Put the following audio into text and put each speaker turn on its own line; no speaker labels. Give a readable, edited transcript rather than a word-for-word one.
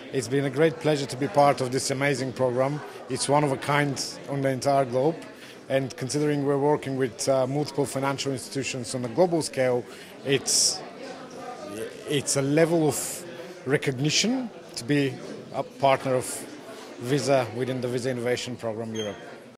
It's been a great pleasure to be part of this amazing program. It's one of a kind on the entire globe. And considering we're working with multiple financial institutions on a global scale, it's a level of recognition to be a partner of Visa within the Visa Innovation Program Europe.